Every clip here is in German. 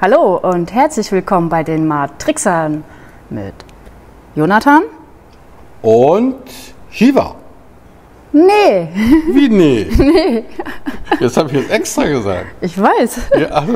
Hallo und herzlich willkommen bei den Matrixern mit Jonathan und Shiva. Nee. Wie nee? Nee. Das habe ich jetzt extra gesagt. Ich weiß. Ja, also.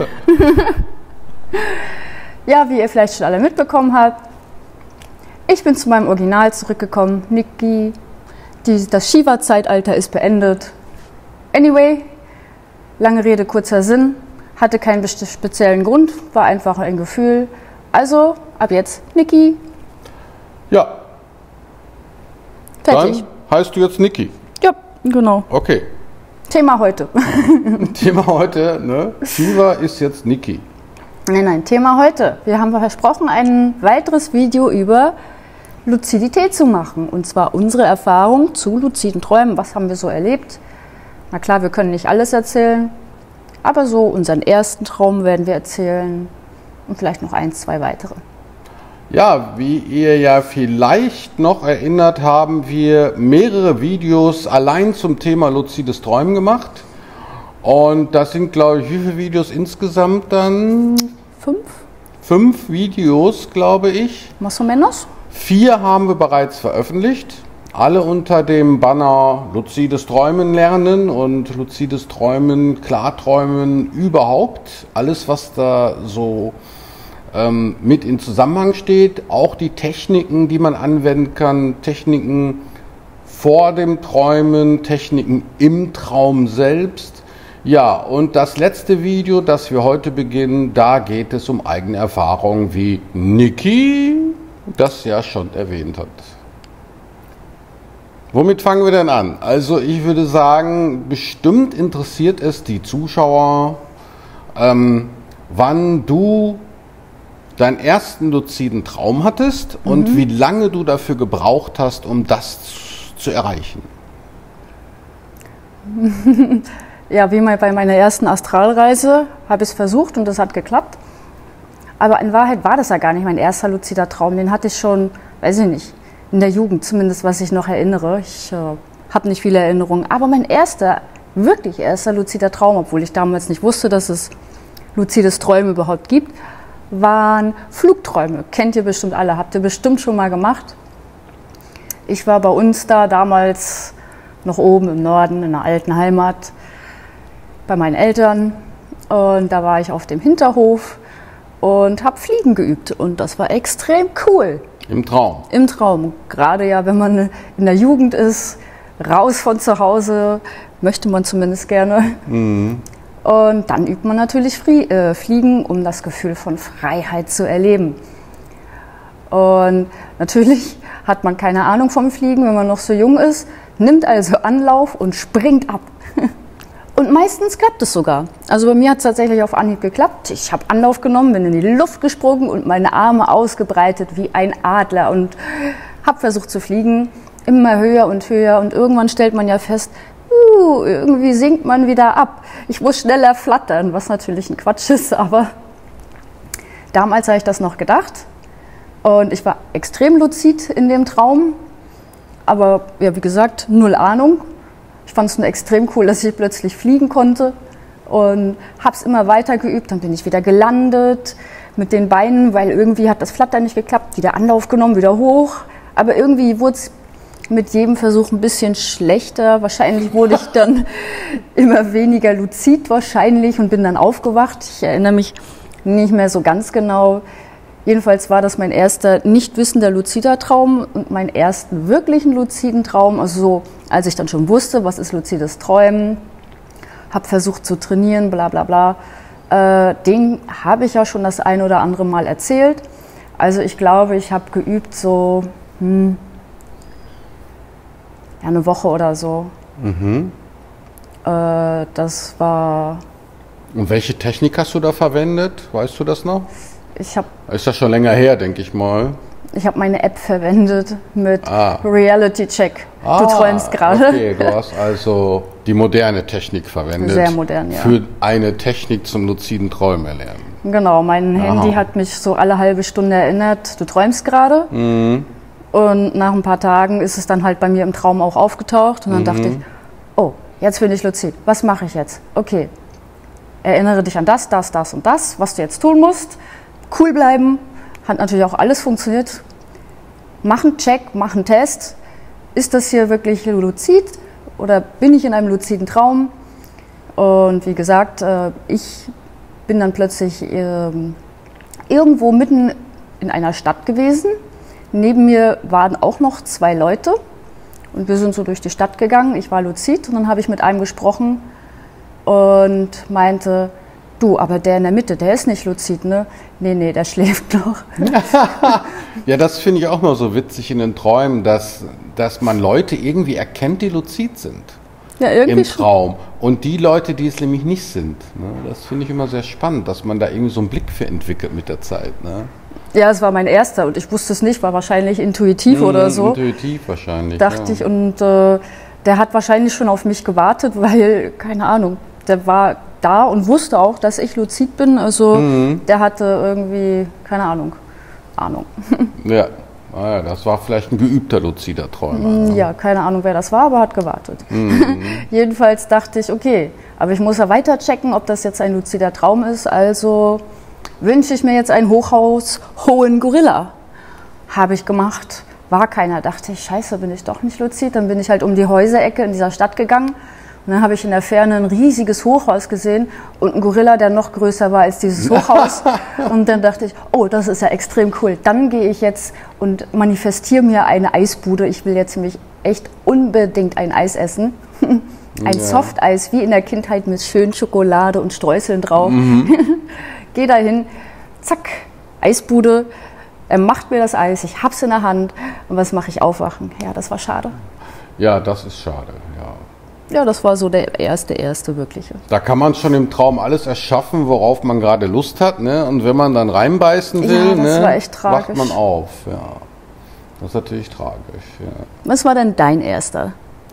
Ja, wie ihr vielleicht schon alle mitbekommen habt, ich bin zu meinem Original zurückgekommen. Niki, das Shiva-Zeitalter ist beendet. Anyway, lange Rede, kurzer Sinn. Hatte keinen speziellen Grund, war einfach ein Gefühl. Also, ab jetzt Niki. Ja. Fertig. Dann heißt du jetzt Niki. Ja, genau. Okay. Thema heute. Thema heute, ne? Shiva ist jetzt Niki. Nein, Thema heute. Wir haben versprochen, ein weiteres Video über Luzidität zu machen. Und zwar unsere Erfahrung zu luziden Träumen. Was haben wir so erlebt? Na klar, wir können nicht alles erzählen. Aber so unseren ersten Traum werden wir erzählen und vielleicht noch 1, 2 weitere. Ja, wie ihr ja vielleicht noch erinnert, haben wir mehrere Videos allein zum Thema luzides Träumen gemacht. Und das sind, glaube ich, wie viele Videos insgesamt dann? 5? 5 Videos, glaube ich. Más o menos? 4 haben wir bereits veröffentlicht. Alle unter dem Banner luzides Träumen lernen und luzides Träumen, Klarträumen überhaupt. Alles, was da so mit in Zusammenhang steht. Auch die Techniken, die man anwenden kann. Techniken vor dem Träumen, Techniken im Traum selbst. Ja, und das letzte Video, das wir heute beginnen, da geht es um eigene Erfahrungen, wie Niki das ja schon erwähnt hat. Womit fangen wir denn an? Also ich würde sagen, bestimmt interessiert es die Zuschauer, wann du deinen ersten luziden Traum hattest und wie lange du dafür gebraucht hast, um das zu erreichen. Ja, wie bei meiner ersten Astralreise habe ich es versucht und das hat geklappt. Aber in Wahrheit war das ja gar nicht mein erster luzider Traum. Den hatte ich schon, weiß ich nicht, in der Jugend zumindest, was ich noch erinnere. Ich habe nicht viele Erinnerungen. Aber mein wirklich erster luzider Traum, obwohl ich damals nicht wusste, dass es luzides Träumen überhaupt gibt, waren Flugträume. Kennt ihr bestimmt alle, habt ihr bestimmt schon mal gemacht. Ich war bei uns da damals noch oben im Norden, in der alten Heimat, bei meinen Eltern. Und da war ich auf dem Hinterhof und habe Fliegen geübt. Und das war extrem cool. Im Traum? Im Traum. Gerade ja, wenn man in der Jugend ist, raus von zu Hause, möchte man zumindest gerne. Mhm. Und dann übt man natürlich Fliegen, um das Gefühl von Freiheit zu erleben. Und natürlich hat man keine Ahnung vom Fliegen, wenn man noch so jung ist, nimmt also Anlauf und springt ab. Und meistens klappt es sogar. Also bei mir hat es tatsächlich auf Anhieb geklappt. Ich habe Anlauf genommen, bin in die Luft gesprungen und meine Arme ausgebreitet wie ein Adler und habe versucht zu fliegen, immer höher und höher. Und irgendwann stellt man ja fest, irgendwie sinkt man wieder ab. Ich muss schneller flattern, was natürlich ein Quatsch ist, aber damals habe ich das noch gedacht. Und ich war extrem luzid in dem Traum, aber ja, wie gesagt, null Ahnung. Ich fand es nur extrem cool, dass ich plötzlich fliegen konnte und habe es immer weiter geübt. Dann bin ich wieder gelandet mit den Beinen, weil irgendwie hat das Flattern nicht geklappt. Wieder Anlauf genommen, wieder hoch. Aber irgendwie wurde es mit jedem Versuch ein bisschen schlechter. Wahrscheinlich wurde ich dann immer weniger luzid wahrscheinlich und bin dann aufgewacht. Ich erinnere mich nicht mehr so ganz genau. Jedenfalls war das mein erster nicht wissender luzider Traum und mein ersten wirklichen luziden Traum. Also so, als ich dann schon wusste, was ist luzides Träumen, habe versucht zu trainieren, bla bla bla. Den habe ich ja schon das ein oder andere Mal erzählt. Also ich glaube, ich habe geübt so eine Woche oder so. Mhm. Das war... Und welche Technik hast du da verwendet? Weißt du das noch? Ist das schon länger her, denke ich mal. Ich habe meine App verwendet mit Reality Check. Du träumst gerade. Okay, du hast also die moderne Technik verwendet. Sehr modern, ja. Für eine Technik zum luziden Träumen erlernen. Genau, mein Handy hat mich so alle halbe Stunde erinnert, du träumst gerade. Mhm. Und nach ein paar Tagen ist es dann halt bei mir im Traum auch aufgetaucht. Und dann dachte ich, oh, jetzt bin ich luzid. Was mache ich jetzt? Okay. erinnere dich an das, das, das und das, was du jetzt tun musst. Cool bleiben. Hat natürlich auch alles funktioniert. Mach einen Check, mach einen Test. Ist das hier wirklich luzid oder bin ich in einem luziden Traum? Und wie gesagt, ich bin dann plötzlich irgendwo mitten in einer Stadt gewesen. Neben mir waren auch noch 2 Leute und wir sind so durch die Stadt gegangen. Ich war luzid und dann habe ich mit einem gesprochen und meinte, du, aber der in der Mitte, der ist nicht luzid, ne? Nee, der schläft noch. Ja, das finde ich auch mal so witzig in den Träumen, dass man Leute irgendwie erkennt, die luzid sind. Ja, irgendwie im Traum. Und die Leute, die es nämlich nicht sind. Ne? Das finde ich immer sehr spannend, dass man da irgendwie so einen Blick für entwickelt mit der Zeit. Ne? Ja, es war mein erster und ich wusste es nicht, war wahrscheinlich intuitiv oder so. Intuitiv wahrscheinlich. Dachte ich und der hat wahrscheinlich schon auf mich gewartet, weil, keine Ahnung, der war da und wusste auch, dass ich luzid bin. Also der hatte irgendwie, keine Ahnung. Ja. Ah ja, das war vielleicht ein geübter luzider Träumer. Ne? Ja, keine Ahnung, wer das war, aber hat gewartet. Jedenfalls dachte ich, okay, aber ich muss ja weiter checken, ob das jetzt ein luzider Traum ist. Also wünsche ich mir jetzt einen hochhaushohen Gorilla. Habe ich gemacht, war keiner. Dachte ich, scheiße, bin ich doch nicht luzid. Dann bin ich halt um die Häuserecke in dieser Stadt gegangen. Und dann habe ich in der Ferne ein riesiges Hochhaus gesehen und einen Gorilla, der noch größer war als dieses Hochhaus. Und dann dachte ich, oh, das ist ja extrem cool. Dann gehe ich jetzt und manifestiere mir eine Eisbude. Ich will jetzt nämlich echt unbedingt ein Eis essen. Ein Softeis, wie in der Kindheit mit schön Schokolade und Streuseln drauf. Gehe dahin, zack, Eisbude. Er macht mir das Eis, ich hab's in der Hand. Und was mache ich? Aufwachen. Ja, das war schade. Ja, das ist schade, ja. Ja, das war so der erste wirkliche. Da kann man schon im Traum alles erschaffen, worauf man gerade Lust hat, ne? Und wenn man dann reinbeißen will, das war echt tragisch. wacht man auf. Ja. Das ist natürlich tragisch. Ja. Was war denn dein erster?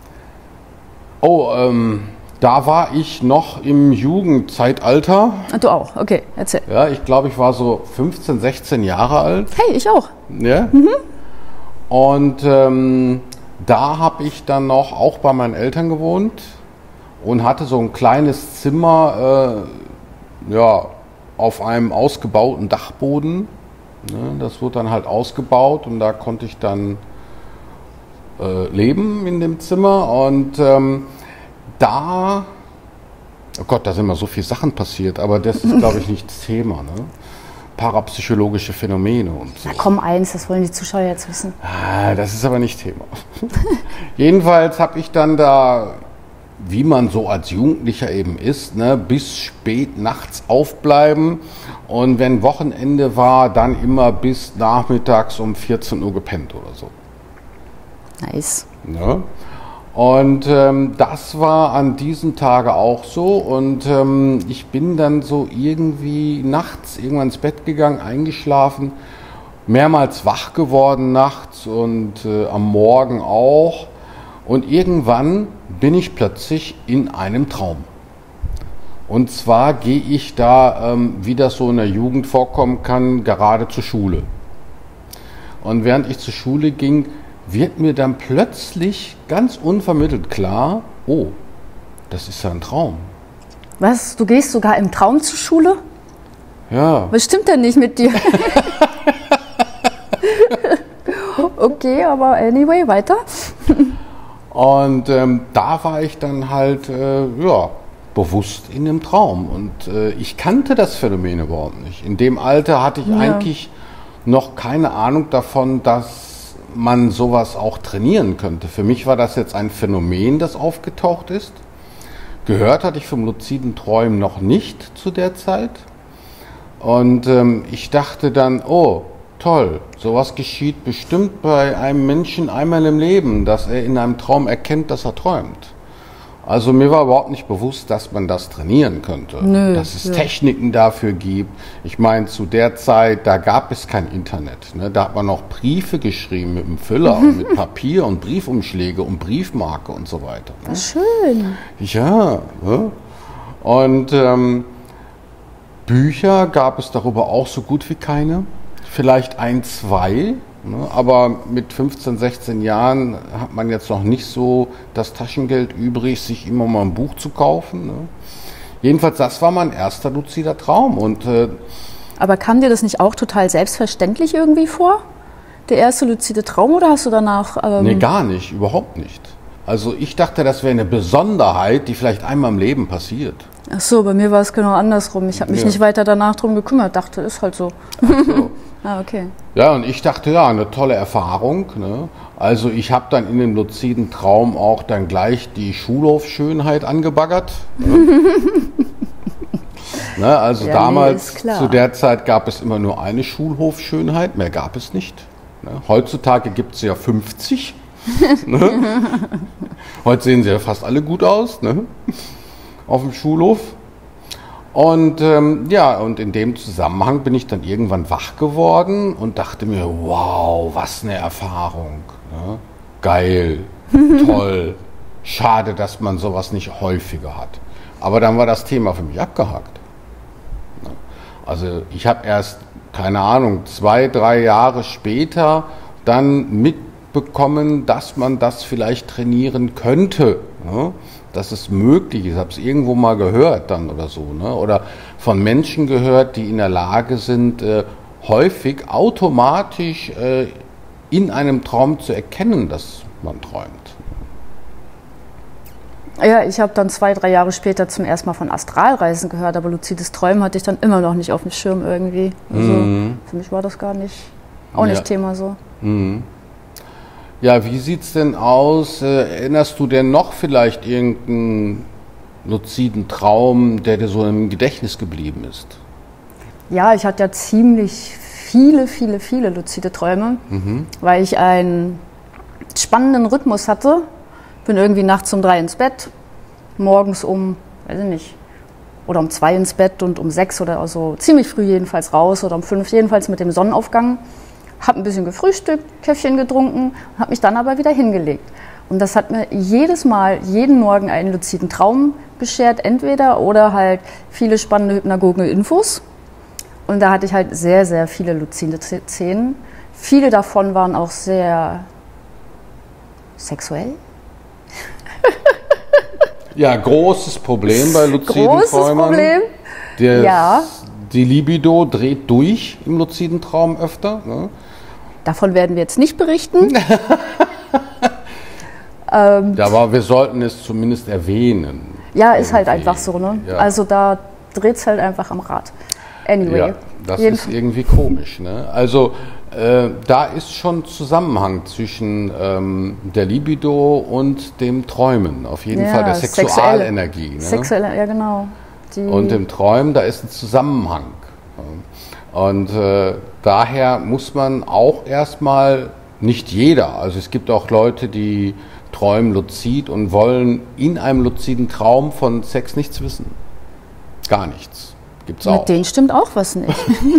Oh, da war ich noch im Jugendzeitalter. Du auch, okay, erzähl. Ja, ich glaube, ich war so 15, 16 Jahre alt. Hey, ich auch. Ja. Und da habe ich dann noch auch bei meinen Eltern gewohnt und hatte so ein kleines Zimmer auf einem ausgebauten Dachboden. Ne, das wurde dann halt ausgebaut und da konnte ich dann leben in dem Zimmer. Und da, oh Gott, da sind mal so viele Sachen passiert, aber das ist, glaube ich, nicht das Thema. Ne? Parapsychologische Phänomene und so. Na komm, das wollen die Zuschauer jetzt wissen. Das ist aber nicht Thema. Jedenfalls habe ich dann da, wie man so als Jugendlicher eben ist, ne, bis spät nachts aufbleiben und wenn Wochenende war, dann immer bis nachmittags um 14 Uhr gepennt oder so. Nice. Ne? Und das war an diesen Tagen auch so und ich bin dann so irgendwie nachts irgendwann ins Bett gegangen, eingeschlafen, mehrmals wach geworden nachts und am Morgen auch und irgendwann bin ich plötzlich in einem Traum. Und zwar gehe ich da, wie das so in der Jugend vorkommen kann, gerade zur Schule. Und während ich zur Schule ging, wird mir dann plötzlich ganz unvermittelt klar, oh, das ist ja ein Traum. Was, du gehst sogar im Traum zur Schule? Ja. Was stimmt denn nicht mit dir? Okay, aber anyway, weiter. Und da war ich dann halt, bewusst in einem Traum. Und ich kannte das Phänomen überhaupt nicht. In dem Alter hatte ich eigentlich noch keine Ahnung davon, dass man sowas auch trainieren könnte. Für mich war das jetzt ein Phänomen, das aufgetaucht ist. Gehört hatte ich vom luziden Träumen noch nicht zu der Zeit. Und ich dachte dann, oh, toll, sowas geschieht bestimmt bei einem Menschen einmal im Leben, dass er in einem Traum erkennt, dass er träumt. Also mir war überhaupt nicht bewusst, dass man das trainieren könnte, dass es Techniken dafür gibt. Ich meine, zu der Zeit, da gab es kein Internet. Ne? Da hat man noch Briefe geschrieben mit einem Füller und mit Papier und Briefumschläge und Briefmarke und so weiter. Ne? Schön. Ja. Ne? Und Bücher gab es darüber auch so gut wie keine. Vielleicht 1, 2. Ne, aber mit 15, 16 Jahren hat man jetzt noch nicht so das Taschengeld übrig, sich immer mal ein Buch zu kaufen. Ne. Jedenfalls, das war mein erster luzider Traum. Und Aber kam dir das nicht auch total selbstverständlich irgendwie vor? Der erste luzide Traum, oder hast du danach... nee, gar nicht, überhaupt nicht. Also ich dachte, das wäre eine Besonderheit, die vielleicht einmal im Leben passiert. Ach so, bei mir war es genau andersrum. Ich habe mich nicht weiter danach drum gekümmert, dachte, ist halt so. Ach so. Ah, okay. Ja, und ich dachte, ja, eine tolle Erfahrung. Ne? Also ich habe dann in dem luziden Traum auch dann gleich die Schulhofschönheit angebaggert. Ne? Also ja, damals, zu der Zeit gab es immer nur eine Schulhofschönheit, mehr gab es nicht. Ne? Heutzutage gibt es ja 50. Ne? Heute sehen sie ja fast alle gut aus, ne? Auf dem Schulhof. Und ja, und in dem Zusammenhang bin ich dann irgendwann wach geworden und dachte mir, wow, was eine Erfahrung. Ne? Geil, toll, schade, dass man sowas nicht häufiger hat. Aber dann war das Thema für mich abgehakt. Ne? Also ich habe erst, keine Ahnung, 2, 3 Jahre später dann mitbekommen, dass man das vielleicht trainieren könnte. Ne? Dass es möglich ist. Ich habe es irgendwo mal gehört dann oder so. Ne? Oder von Menschen gehört, die in der Lage sind, häufig automatisch in einem Traum zu erkennen, dass man träumt. Ja, ich habe dann 2, 3 Jahre später zum ersten Mal von Astralreisen gehört, aber luzides Träumen hatte ich dann immer noch nicht auf dem Schirm irgendwie. Also für mich war das gar nicht, auch nicht Thema so. Ja, wie sieht's denn aus? Erinnerst du denn noch vielleicht irgendeinen luziden Traum, der dir so im Gedächtnis geblieben ist? Ja, ich hatte ja ziemlich viele luzide Träume, weil ich einen spannenden Rhythmus hatte. Bin irgendwie nachts um 3 ins Bett, morgens um, weiß ich nicht, oder um 2 ins Bett und um 6 oder so, ziemlich früh jedenfalls raus oder um 5 jedenfalls mit dem Sonnenaufgang. Habe ein bisschen gefrühstückt, Käffchen getrunken, habe mich dann aber wieder hingelegt. Und das hat mir jedes Mal, jeden Morgen einen luziden Traum beschert, entweder oder halt viele spannende hypnagogische Infos. Und da hatte ich halt sehr, sehr viele luzide Szenen. Viele davon waren auch sehr sexuell. Ja, großes Problem bei luziden Träumen. Großes Problem, ja. Die Libido dreht durch im luziden Traum öfter. Ne? Davon werden wir jetzt nicht berichten. Ja, aber wir sollten es zumindest erwähnen. Ja, ist halt einfach so. Ne? Ja. Also da dreht es halt einfach am Rad. Anyway. Ja, das ist irgendwie komisch. Ne? Also da ist schon Zusammenhang zwischen der Libido und dem Träumen. Auf jeden Fall der Sexualenergie. Ne? Sexuelle, ja genau. Und im Träumen, da ist ein Zusammenhang. Und daher muss man auch erstmal, nicht jeder, also es gibt auch Leute, die träumen luzid und wollen in einem luziden Traum von Sex nichts wissen. Gar nichts. Gibt's auch. Mit denen stimmt auch was nicht.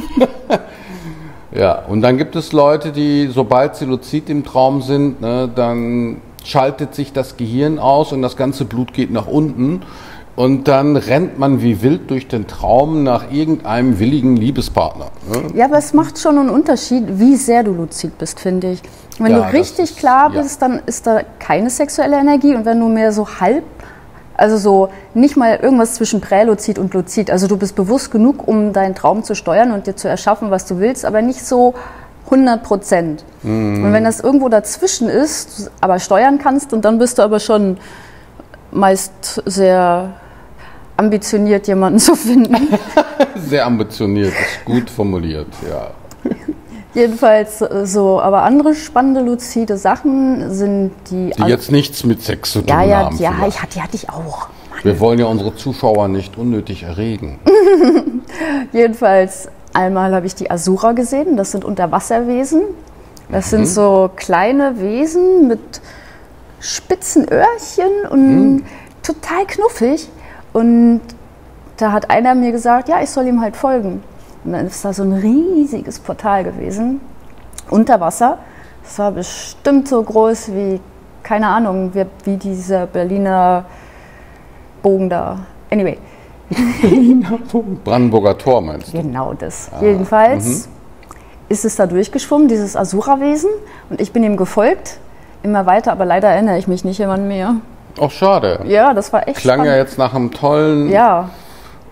Ja, und dann gibt es Leute, die, sobald sie luzid im Traum sind, ne, dann schaltet sich das Gehirn aus und das ganze Blut geht nach unten. Und dann rennt man wie wild durch den Traum nach irgendeinem willigen Liebespartner. Ne? Ja, aber es macht schon einen Unterschied, wie sehr du luzid bist, finde ich. Wenn du richtig klar bist, dann ist da keine sexuelle Energie. Und wenn du mehr so halb, also so nicht mal irgendwas zwischen präluzid und luzid, also du bist bewusst genug, um deinen Traum zu steuern und dir zu erschaffen, was du willst, aber nicht so 100%. Und wenn das irgendwo dazwischen ist, aber steuern kannst, und dann bist du aber schon meist sehr ambitioniert, jemanden zu finden. Sehr ambitioniert, ist gut formuliert, ja. Jedenfalls so, aber andere spannende luzide Sachen sind die jetzt nichts mit Sex zu tun haben. Ja, die hatte ich auch. Mann. Wir wollen ja unsere Zuschauer nicht unnötig erregen. Jedenfalls einmal habe ich die Asura gesehen, das sind Unterwasserwesen. Das sind so kleine Wesen mit spitzen Öhrchen und total knuffig. Und da hat einer mir gesagt, ja, ich soll ihm halt folgen. Und dann ist da so ein riesiges Portal gewesen, unter Wasser. Das war bestimmt so groß wie, keine Ahnung, wie dieser Berliner Bogen da. Anyway. Berliner Bogen? Brandenburger Tor meinst du? Genau das. Jedenfalls ist es da durchgeschwommen, dieses Asura-Wesen. Und ich bin ihm gefolgt, immer weiter, aber leider erinnere ich mich nicht immer mehr. Ach, schade. Ja, das war echt Klang spannend. Ja jetzt nach einem tollen... Ja.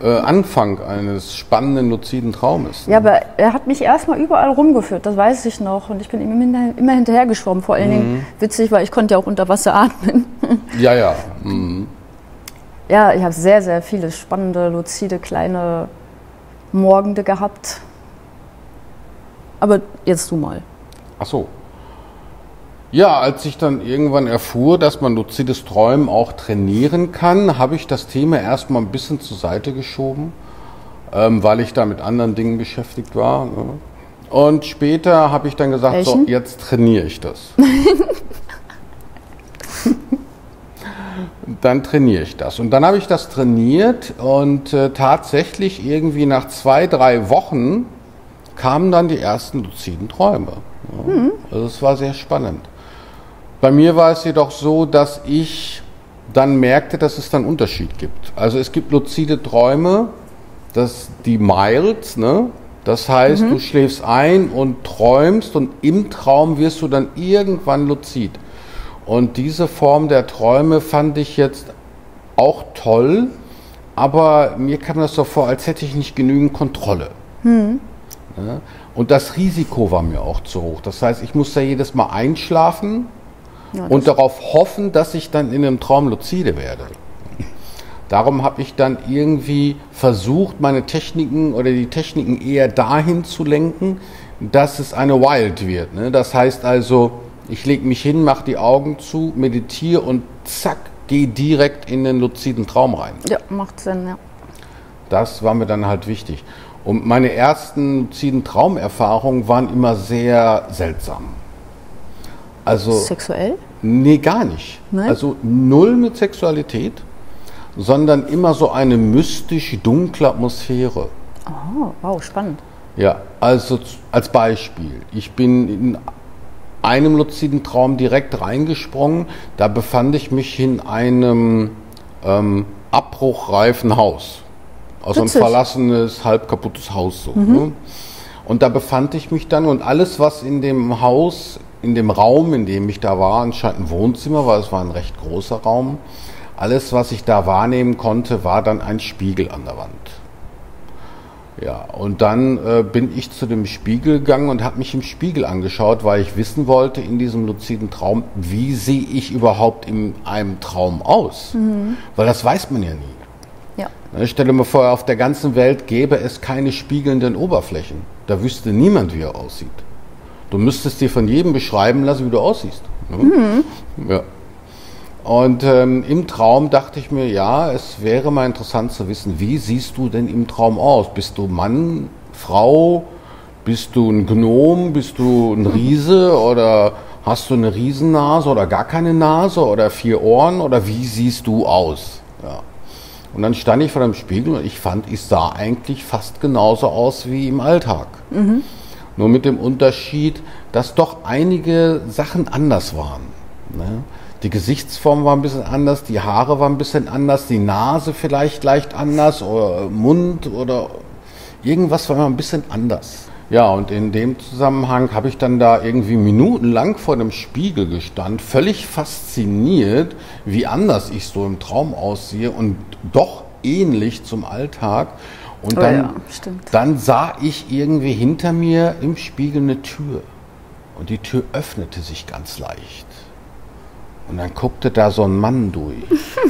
Anfang eines spannenden luziden Traumes. Ja, aber er hat mich erstmal überall rumgeführt, das weiß ich noch. Und ich bin ihm immer hinterher geschwommen. Vor allen Dingen witzig, weil ich konnte ja auch unter Wasser atmen. Ja, ja. Mhm. Ja, ich habe sehr, sehr viele spannende, luzide, kleine Morgende gehabt. Aber jetzt du mal. Ach so. Ja, als ich dann irgendwann erfuhr, dass man luzides Träumen auch trainieren kann, habe ich das Thema erstmal ein bisschen zur Seite geschoben, weil ich da mit anderen Dingen beschäftigt war. Ne? Und später habe ich dann gesagt, Welchen? so, jetzt trainiere ich das. Dann trainiere ich das. Und dann habe ich das trainiert und tatsächlich irgendwie nach 2, 3 Wochen kamen dann die ersten luziden Träume. Ja. Also es war sehr spannend. Bei mir war es jedoch so, dass ich dann merkte, dass es dann Unterschied gibt. Also es gibt luzide Träume, die mild, ne? Das heißt, du schläfst ein und träumst und im Traum wirst du dann irgendwann luzid. Und diese Form der Träume fand ich jetzt auch toll, aber mir kam das so vor, als hätte ich nicht genügend Kontrolle. Ja? Und das Risiko war mir auch zu hoch. Das heißt, ich musste jedes Mal einschlafen und darauf hoffen, dass ich dann in einem Traum luzide werde. Darum habe ich dann irgendwie versucht, meine Techniken oder die Techniken eher dahin zu lenken, dass es eine Wild wird. Ne? Das heißt also, ich lege mich hin, mache die Augen zu, meditiere und zack, gehe direkt in den luziden Traum rein. Ja, macht Sinn, ja. Das war mir dann halt wichtig. Und meine ersten luziden Traumerfahrungen waren immer sehr seltsam. Also, Sexuell? Nee, gar nicht. Nein? Also null mit Sexualität, sondern immer so eine mystisch dunkle Atmosphäre. Oh, wow, spannend. Ja, also als Beispiel, ich bin in einem luziden Traum direkt reingesprungen, da befand ich mich in einem abbruchreifen Haus. Also ein verlassenes, halb kaputtes Haus. So, ne? Und da befand ich mich dann und alles, was in dem Haus, in dem Raum, in dem ich da war, anscheinend ein Wohnzimmer, weil es war ein recht großer Raum, alles, was ich da wahrnehmen konnte, war dann ein Spiegel an der Wand. Ja, und dann bin ich zu dem Spiegel gegangen und habe mich im Spiegel angeschaut, weil ich wissen wollte in diesem luziden Traum, wie sehe ich überhaupt in einem Traum aus? Weil das weiß man ja nie. Ja. Stell dir mal vor, auf der ganzen Welt gäbe es keine spiegelnden Oberflächen. Da wüsste niemand, wie er aussieht. Du müsstest dir von jedem beschreiben lassen, wie du aussiehst. Ne? Ja. Und im Traum dachte ich mir, ja, es wäre mal interessant zu wissen, wie siehst du denn im Traum aus? Bist du Mann, Frau, bist du ein Gnom, bist du ein Riese oder hast du eine Riesennase oder gar keine Nase oder 4 Ohren oder wie siehst du aus? Ja. Und dann stand ich vor dem Spiegel und ich fand, ich sah eigentlich fast genauso aus wie im Alltag. Nur mit dem Unterschied, dass doch einige Sachen anders waren. Ne? Die Gesichtsform war ein bisschen anders, die Haare waren ein bisschen anders, die Nase vielleicht leicht anders oder Mund oder irgendwas war immer ein bisschen anders. Ja, und in dem Zusammenhang habe ich dann da irgendwie minutenlang vor dem Spiegel gestanden, völlig fasziniert, wie anders ich so im Traum aussehe und doch ähnlich zum Alltag. Und dann sah ich irgendwie hinter mir im Spiegel eine Tür und die Tür öffnete sich ganz leicht. Und dann guckte da so ein Mann durch.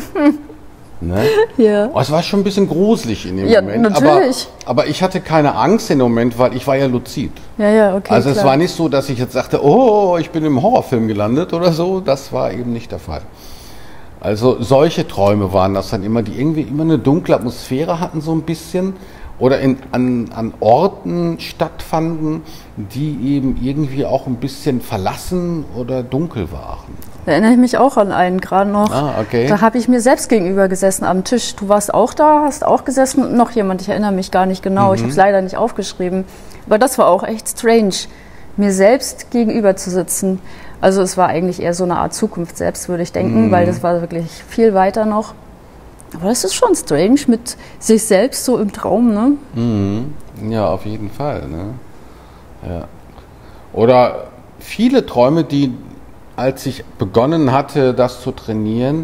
Ne? Ja. Oh, es war schon ein bisschen gruselig in dem Moment. Natürlich. Aber ich hatte keine Angst in dem Moment, weil ich war ja luzid. Ja, okay. Also es klar. war nicht so, dass ich jetzt sagte, oh, ich bin im Horrorfilm gelandet oder so. Das war eben nicht der Fall. Also solche Träume waren das dann immer, die irgendwie immer eine dunkle Atmosphäre hatten so ein bisschen. Oder an Orten stattfanden, die eben irgendwie auch ein bisschen verlassen oder dunkel waren. Da erinnere ich mich auch an einen gerade noch. Ah, okay. Da habe ich mir selbst gegenüber gesessen am Tisch. Du warst auch da, hast auch gesessen und noch jemand, ich erinnere mich gar nicht genau. Ich habe es leider nicht aufgeschrieben. Aber das war auch echt strange, mir selbst gegenüber zu sitzen. Also es war eigentlich eher so eine Art Zukunft selbst, würde ich denken, weil das war wirklich viel weiter noch. Aber das ist schon strange mit sich selbst so im Traum, ne? Ja, auf jeden Fall. Ne? Ja. Oder viele Träume, die, als ich begonnen hatte, das zu trainieren,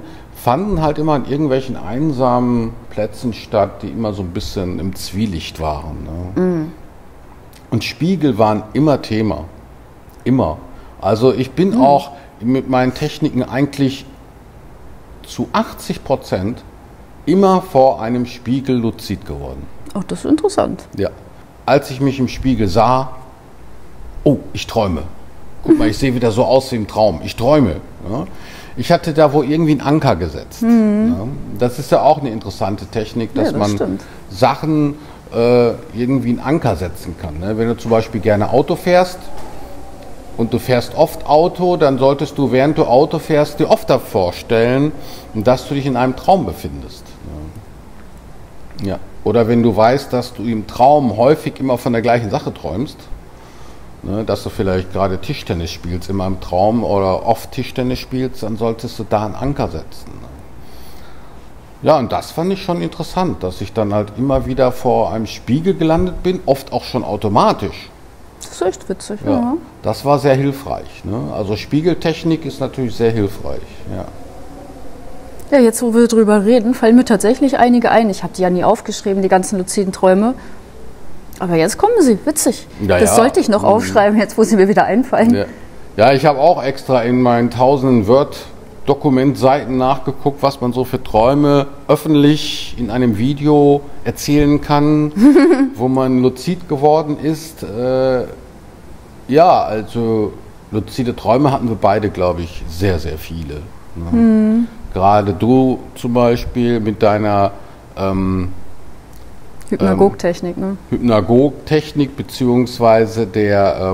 fanden halt immer an irgendwelchen einsamen Plätzen statt, die immer so ein bisschen im Zwielicht waren. Ne? Und Spiegel waren immer Thema. Immer. Also ich bin auch mit meinen Techniken eigentlich zu 80% immer vor einem Spiegel luzid geworden. Ach, das ist interessant. Ja. Als ich mich im Spiegel sah, oh, ich träume. Guck mal, ich sehe wieder so aus wie im Traum. Ich träume. Ja. Ich hatte da wohl irgendwie einen Anker gesetzt. Ja. Das ist ja auch eine interessante Technik, dass man Sachen irgendwie einen Anker setzen kann. Ne? Wenn du zum Beispiel gerne Auto fährst und du fährst oft Auto, dann solltest du, während du Auto fährst, dir oft vorstellen, dass du dich in einem Traum befindest. Ja. Oder wenn du weißt, dass du im Traum häufig immer von der gleichen Sache träumst, ne, dass du vielleicht gerade Tischtennis spielst in einem Traum oder oft Tischtennis spielst, dann solltest du da einen Anker setzen. Ja, und das fand ich schon interessant, dass ich dann halt immer wieder vor einem Spiegel gelandet bin, oft auch schon automatisch. Das ist echt witzig, ja. Das war sehr hilfreich. Ne? Also Spiegeltechnik ist natürlich sehr hilfreich, ja. Ja, jetzt wo wir drüber reden, fallen mir tatsächlich einige ein. Ich habe die ja nie aufgeschrieben, die ganzen luziden Träume. Aber jetzt kommen sie, witzig. Ja, das sollte ich noch aufschreiben, jetzt wo sie mir wieder einfallen. Ja, ja, ich habe auch extra in meinen 1000 Word-Dokumentseiten nachgeguckt, was man so für Träume öffentlich in einem Video erzählen kann, wo man luzid geworden ist. Ja, also luzide Träume hatten wir beide, glaube ich, sehr, sehr viele. Ne? Gerade du zum Beispiel mit deiner Hypnagogtechnik, ne? Hypnagogtechnik beziehungsweise der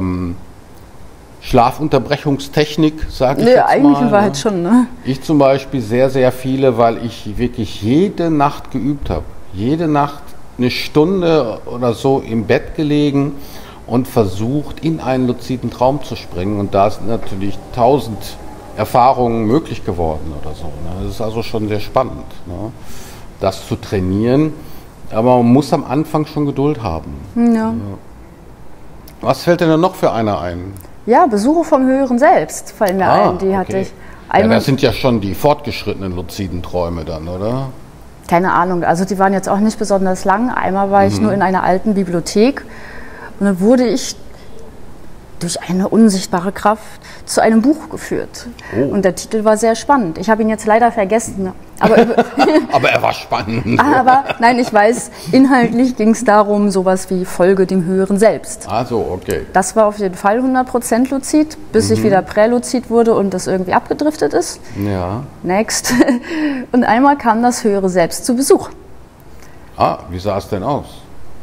Schlafunterbrechungstechnik, sage ich jetzt mal. Eigentlich in Wahrheit schon, ne? Ich zum Beispiel sehr, sehr viele, weil ich wirklich jede Nacht geübt habe. Jede Nacht eine Stunde oder so im Bett gelegen und versucht, in einen luziden Traum zu springen. Und da sind natürlich 1000 Erfahrungen möglich geworden oder so. Ne? Das ist also schon sehr spannend, ne? Das zu trainieren. Aber man muss am Anfang schon Geduld haben. Ja. Was fällt denn da noch für einer ein? Ja, Besuche vom Höheren Selbst fallen mir ein. Die hatte ich einmal. Ja, das sind ja schon die fortgeschrittenen luziden Träume dann, oder? Keine Ahnung, also die waren jetzt auch nicht besonders lang. Einmal war ich nur in einer alten Bibliothek und dann wurde ich durch eine unsichtbare Kraft zu einem Buch geführt. Oh. Und der Titel war sehr spannend. Ich habe ihn jetzt leider vergessen. Aber er war spannend. Aber nein, ich weiß, inhaltlich ging es darum, sowas wie Folge dem Höheren Selbst. Ah so, okay. Das war auf jeden Fall 100% luzid, bis ich wieder präluzid wurde und das irgendwie abgedriftet ist. Ja. Next. Und einmal kam das Höhere Selbst zu Besuch. Ah, wie sah es denn aus?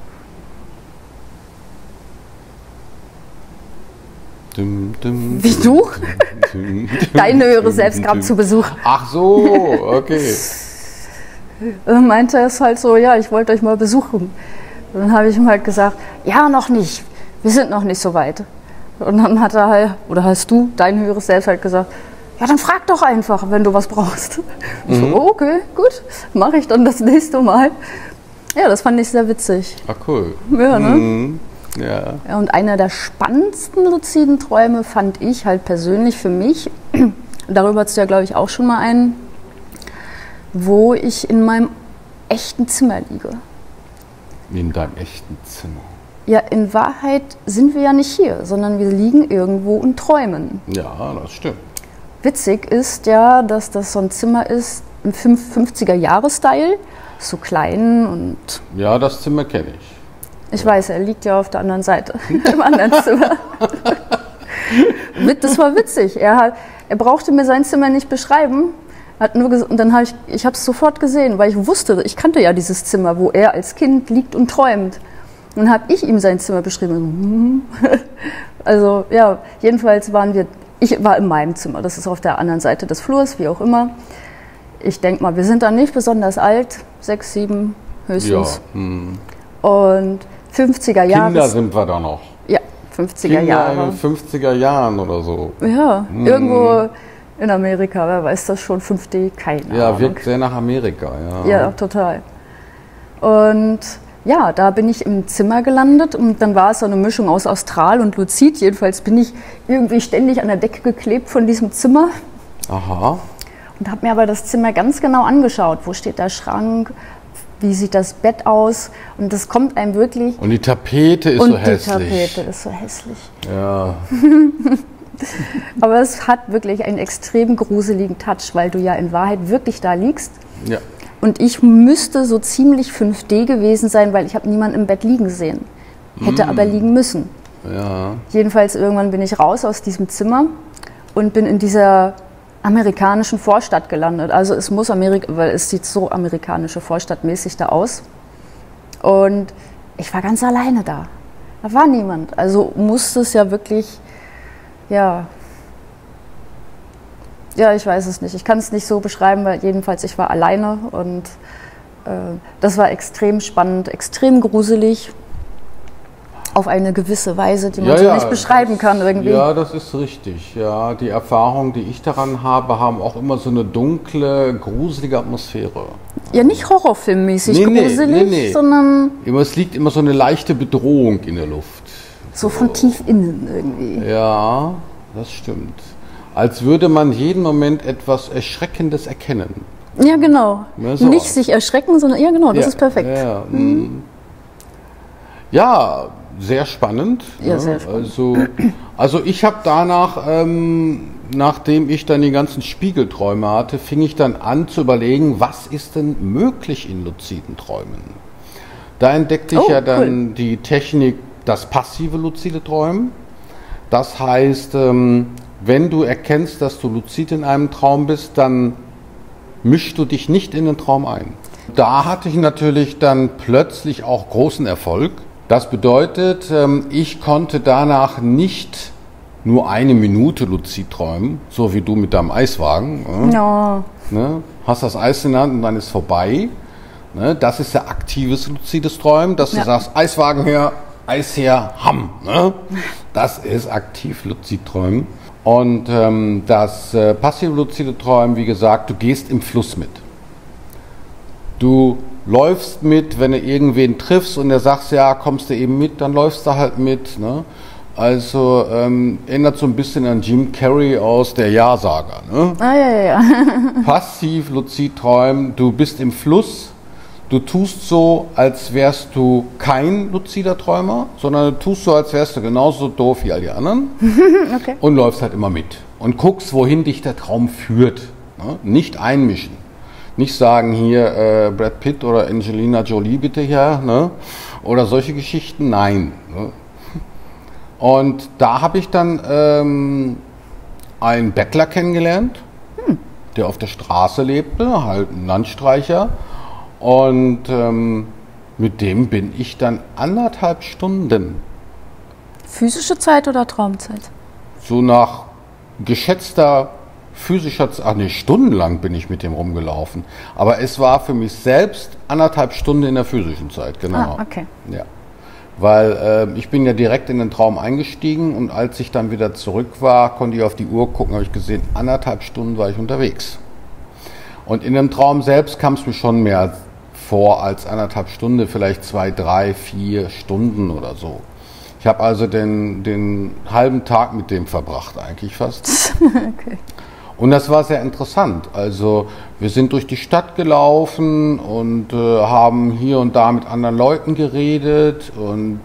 Wie du? Dein Höhere Selbst kam zu Besuch. Ach so, okay. Dann meinte es halt so, ja, ich wollte euch mal besuchen. Und dann habe ich ihm halt gesagt, ja, noch nicht, wir sind noch nicht so weit. Und dann hat er halt, oder hast du, dein Höheres Selbst halt gesagt, ja, dann frag doch einfach, wenn du was brauchst. Ich so, okay, gut, mache ich dann das nächste Mal. Ja, das fand ich sehr witzig. Ach cool. Ja, ne? Ja. Ja, und einer der spannendsten luziden Träume fand ich halt persönlich für mich, darüber hast du ja, glaube ich, auch schon mal einen, wo ich in meinem echten Zimmer liege. In deinem echten Zimmer? Ja, in Wahrheit sind wir ja nicht hier, sondern wir liegen irgendwo und träumen. Ja, das stimmt. Witzig ist ja, dass das so ein Zimmer ist im 50er-Jahre-Style, so klein und... Ja, das Zimmer kenne ich. Ich weiß, er liegt ja auf der anderen Seite, im anderen Zimmer. Das war witzig. Er brauchte mir sein Zimmer nicht beschreiben. Hat nur und dann habe ich habe es sofort gesehen, weil ich wusste, ich kannte ja dieses Zimmer, wo er als Kind liegt und träumt. Und dann habe ich ihm sein Zimmer beschrieben. Also ja, jedenfalls ich war in meinem Zimmer. Das ist auf der anderen Seite des Flurs, wie auch immer. Ich denke mal, wir sind da nicht besonders alt, 6, 7 höchstens. Ja. Und 50er Jahre. Kinder sind wir da noch. Ja, 50er Jahre. In den 50er Jahren oder so. Ja, irgendwo in Amerika, wer weiß das schon, 5D, keine Ahnung. Ja, wirkt sehr nach Amerika, ja. Ja, total. Und ja, da bin ich im Zimmer gelandet und dann war es so eine Mischung aus Astral und Luzid. Jedenfalls bin ich irgendwie ständig an der Decke geklebt von diesem Zimmer. Aha. und habe mir aber das Zimmer ganz genau angeschaut. Wo steht der Schrank? Wie sieht das Bett aus? Und das kommt einem wirklich... Und die Tapete ist so hässlich. Und die Tapete ist so hässlich. Ja. Aber es hat wirklich einen extrem gruseligen Touch, weil du ja in Wahrheit wirklich da liegst. Ja. Und ich müsste so ziemlich 5D gewesen sein, weil ich habe niemanden im Bett liegen sehen. Hätte aber liegen müssen. Ja. Jedenfalls irgendwann bin ich raus aus diesem Zimmer und bin in dieser amerikanischen Vorstadt gelandet. Also es muss weil es sieht so amerikanische Vorstadtmäßig da aus. Und ich war ganz alleine da. Da war niemand. Also musste es ja wirklich, ja, ich weiß es nicht. Ich kann es nicht so beschreiben, weil jedenfalls ich war alleine und das war extrem spannend, extrem gruselig. Auf eine gewisse Weise, die man so nicht beschreiben kann irgendwie. Ja, das ist richtig. Ja, die Erfahrungen, die ich daran habe, haben auch immer so eine dunkle, gruselige Atmosphäre. Ja, nicht horrorfilmmäßig gruselig, sondern... Es liegt immer so eine leichte Bedrohung in der Luft. So von tief innen irgendwie. Ja, das stimmt. Als würde man jeden Moment etwas Erschreckendes erkennen. Ja, genau. Ja, so. Nicht sich erschrecken, sondern, ja genau, das ist perfekt. Ja, ja, sehr spannend. Ja, sehr spannend. Also ich habe danach, nachdem ich dann die ganzen Spiegelträume hatte, fing ich dann an zu überlegen, was ist denn möglich in luziden Träumen. Da entdeckte ich dann die Technik, das passive luzide Träumen. Das heißt, wenn du erkennst, dass du luzid in einem Traum bist, dann mischst du dich nicht in den Traum ein. Da hatte ich natürlich dann plötzlich auch großen Erfolg. Das bedeutet, ich konnte danach nicht nur 1 Minute luzid träumen, so wie du mit deinem Eiswagen. Ja. Ne? Hast das Eis in der Hand und dann ist vorbei. Ne? Das ist ja aktives luzides Träumen, dass du sagst, Eiswagen her, Eis her, Hamm. Ne? Das ist aktiv luzid träumen. Und das passive luzide Träumen, wie gesagt, du gehst im Fluss mit. Du läufst mit, wenn du irgendwen triffst und der sagst, ja, kommst du eben mit, dann läufst du halt mit. Ne? Also erinnert so ein bisschen an Jim Carrey aus Der Ja-Sager. Ne? Ja. Passiv luzid träumen, du bist im Fluss, du tust so, als wärst du kein luzider Träumer, sondern du tust so, als wärst du genauso doof wie all die anderen Okay. und läufst halt immer mit und guckst, wohin dich der Traum führt. Ne? Nicht einmischen. Nicht sagen, hier Brad Pitt oder Angelina Jolie bitte hier, ne? Oder solche Geschichten, nein. Ne? Und da habe ich dann einen Bettler kennengelernt, der auf der Straße lebte, halt ein Landstreicher. Und mit dem bin ich dann 1,5 Stunden. Physische Zeit oder Traumzeit? So nach geschätzter physischer Zeit, stundenlang bin ich mit dem rumgelaufen. Aber es war für mich selbst 1,5 Stunden in der physischen Zeit, genau. Ah, okay. Ja. Weil ich bin ja direkt in den Traum eingestiegen und als ich dann wieder zurück war, konnte ich auf die Uhr gucken, habe ich gesehen, 1,5 Stunden war ich unterwegs. Und in dem Traum selbst kam es mir schon mehr vor als 1,5 Stunden, vielleicht 2, 3, 4 Stunden oder so. Ich habe also den halben Tag mit dem verbracht, eigentlich fast. Okay. Und das war sehr interessant. Also wir sind durch die Stadt gelaufen und haben hier und da mit anderen Leuten geredet. Und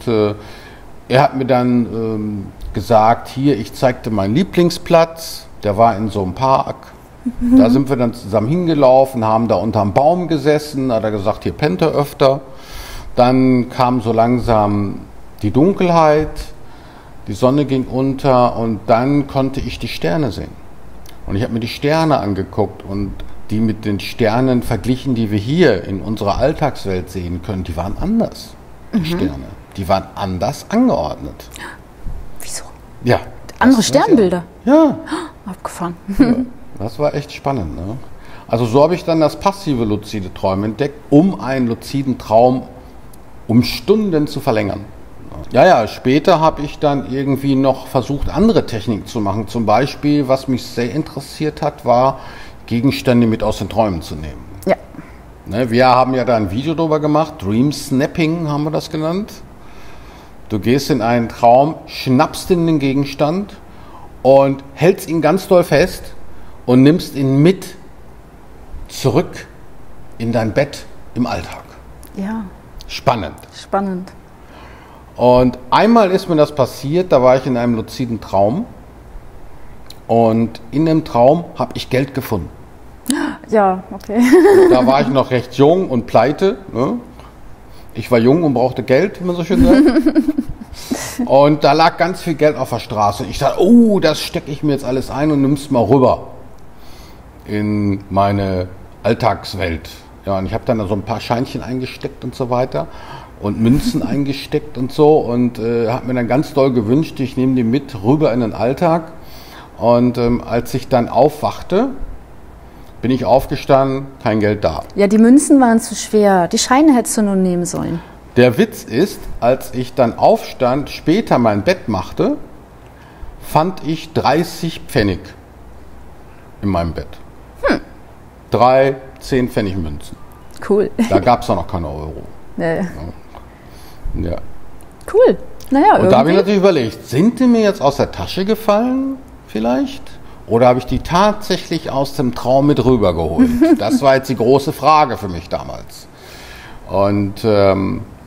er hat mir dann gesagt, hier, ich zeigte meinen Lieblingsplatz. Der war in so einem Park. Da sind wir dann zusammen hingelaufen, haben da unterm Baum gesessen. Hat er gesagt, hier pennt er öfter. Dann kam so langsam die Dunkelheit, die Sonne ging unter und dann konnte ich die Sterne sehen. Und ich habe mir die Sterne angeguckt und die mit den Sternen verglichen, die wir hier in unserer Alltagswelt sehen können, die waren anders, die Sterne. Die waren anders angeordnet. Wieso? Ja. Andere Sternbilder? Ja. Abgefahren. Ja. Das war echt spannend. Ne? Also so habe ich dann das passive luzide Träumen entdeckt, um einen luziden Traum um Stunden zu verlängern. Ja, später habe ich dann irgendwie noch versucht, andere Techniken zu machen. Zum Beispiel, was mich sehr interessiert hat, war, Gegenstände mit aus den Träumen zu nehmen. Ja. Ne, wir haben ja da ein Video drüber gemacht, Dream Snapping haben wir das genannt. Du gehst in einen Traum, schnappst in den Gegenstand und hältst ihn ganz doll fest und nimmst ihn mit zurück in dein Bett im Alltag. Ja. Spannend. Spannend. Und einmal ist mir das passiert, da war ich in einem luziden Traum und in dem Traum habe ich Geld gefunden. Ja, okay. Da war ich noch recht jung und pleite. Ne? Ich war jung und brauchte Geld, wie man so schön sagt. Und da lag ganz viel Geld auf der Straße. Ich dachte, oh, das stecke ich mir jetzt alles ein und nimm's mal rüber in meine Alltagswelt. Ja, und ich habe dann so ein paar Scheinchen eingesteckt und so weiter und Münzen eingesteckt und so und habe mir dann ganz doll gewünscht, ich nehme die mit rüber in den Alltag. Und als ich dann aufwachte, bin ich aufgestanden, kein Geld da. Ja, die Münzen waren zu schwer. Die Scheine hättest du nur nehmen sollen. Der Witz ist, als ich dann aufstand, später mein Bett machte, fand ich 30 Pfennig in meinem Bett. 3 10-Pfennig-Münzen. Cool. Da gab es noch keine Euro. Nee. Ja. Cool. Naja, Und da habe ich natürlich überlegt, sind die mir jetzt aus der Tasche gefallen vielleicht? Oder habe ich die tatsächlich aus dem Traum mit rübergeholt? Das war jetzt die große Frage für mich damals. Und da